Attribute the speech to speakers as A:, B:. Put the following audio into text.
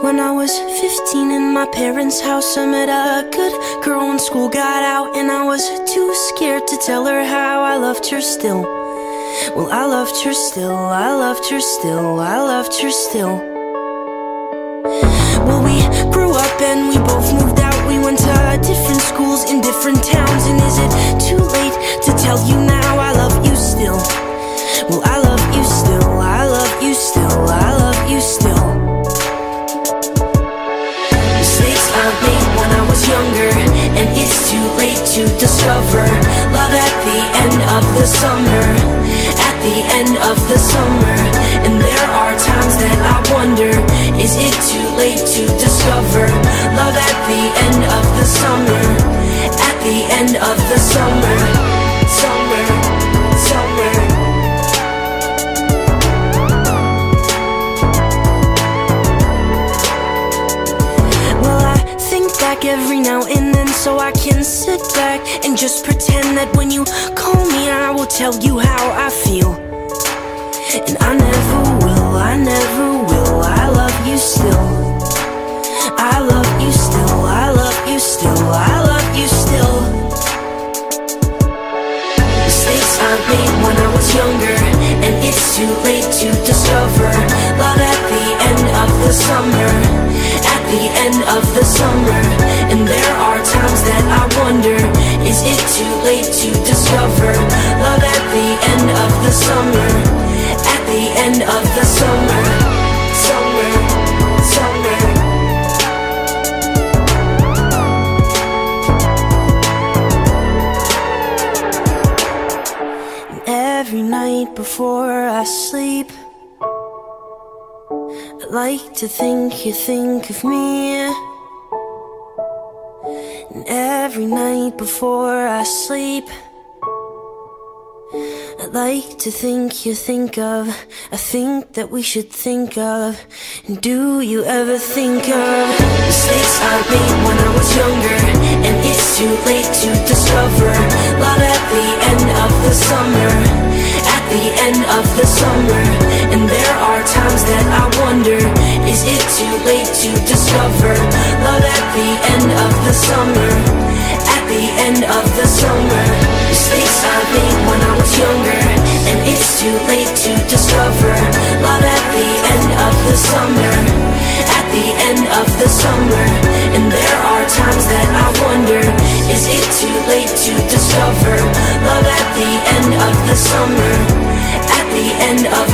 A: When I was 15 in my parents' house, I met a good girl when school got out, and I was too scared to tell her how I loved her still. Well, I loved her still, I loved her still, I loved her still. Well, we grew up and we both moved out. We went to different schools in different towns. And is it too late to tell you now I love you still? Well, I love you still, I love you still, I love you still. Mistakes I made when I was younger, and it's too late to discover love at the end of the summer, at the end of the summer. And there are times that I wonder, is it too late to discover love at the end of the summer, at the end of the summer, summer, summer. Every now and then, so I can sit back and just pretend that when you call me I will tell you how I feel. And I never will, I never will. I love you still, I love you still, I love you still, I love you still. Mistakes I made when I was younger, and it's too late to discover love at the end of the summer, at the end of the summer. And there are times that I wonder, is it too late to discover love at the end of the summer, at the end of the summer, summer, summer. And every night before I sleep, I like to think you think of me. And every night before I sleep, I like to think you think of, I think that we should think of. And do you ever think of mistakes I made when I was younger, and it's too late to discover love at the end of the summer, at the end of the summer. And there are times that I wonder, is it too late to discover love at the end of the summer, at the end of the summer. Mistakes I made when I was younger, and it's too late to discover love at the end of the summer, at the end of the summer. And there are times that I wonder, is it too late to discover love at the end of the summer, at the end of